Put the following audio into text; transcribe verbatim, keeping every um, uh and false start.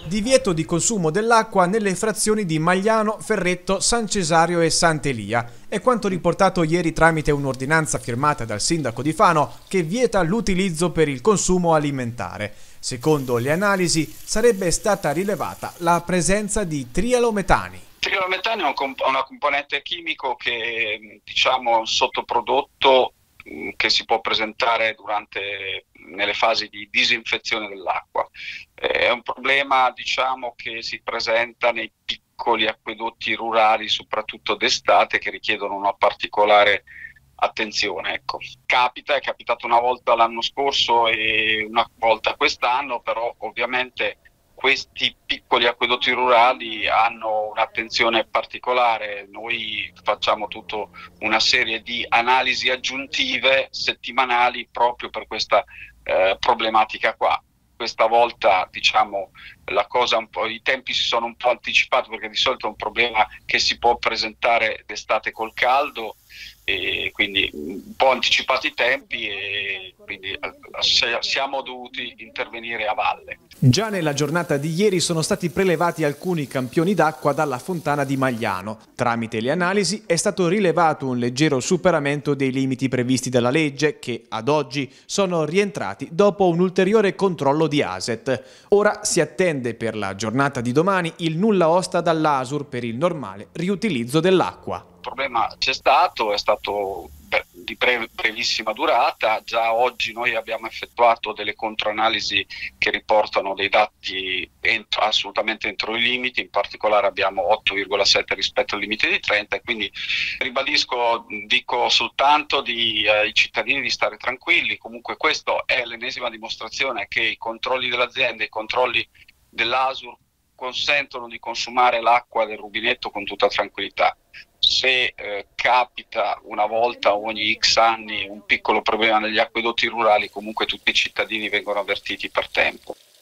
Divieto di consumo dell'acqua nelle frazioni di Magliano, Ferretto, San Cesario e Sant'Elia. È quanto riportato ieri tramite un'ordinanza firmata dal sindaco di Fano che vieta l'utilizzo per il consumo alimentare. Secondo le analisi sarebbe stata rilevata la presenza di trialometani. Il trialometano è un comp- una componente chimico che, diciamo, è un sottoprodotto che si può presentare durante nelle fasi di disinfezione dell'acqua. È un problema, diciamo, che si presenta nei piccoli acquedotti rurali, soprattutto d'estate, che richiedono una particolare attenzione. Ecco. Capita, è capitato una volta l'anno scorso e una volta quest'anno, però ovviamente questi piccoli acquedotti rurali hanno un'attenzione particolare. Noi facciamo tutta una serie di analisi aggiuntive settimanali proprio per questa eh, problematica qua. Questa volta, diciamo, la cosa un po', i tempi si sono un po' anticipati, perché di solito è un problema che si può presentare d'estate col caldo, e quindi un po' anticipati i tempi e quindi siamo dovuti intervenire a valle. Già nella giornata di ieri sono stati prelevati alcuni campioni d'acqua dalla fontana di Magliano. Tramite le analisi è stato rilevato un leggero superamento dei limiti previsti dalla legge che ad oggi sono rientrati dopo un ulteriore controllo di A S E T. Ora si attende per la giornata di domani il nulla osta dall'A S U R per il normale riutilizzo dell'acqua. Il problema c'è stato, è stato di breve, brevissima durata. Già oggi noi abbiamo effettuato delle controanalisi che riportano dei dati entro, assolutamente entro i limiti, in particolare abbiamo otto virgola sette rispetto al limite di trenta, e quindi ribadisco, dico soltanto di, eh, ai cittadini di stare tranquilli. Comunque questo è l'ennesima dimostrazione che i controlli dell'azienda, i controlli dell'A S U R consentono di consumare l'acqua del rubinetto con tutta tranquillità. Se eh, capita una volta ogni X anni un piccolo problema negli acquedotti rurali, comunque tutti i cittadini vengono avvertiti per tempo.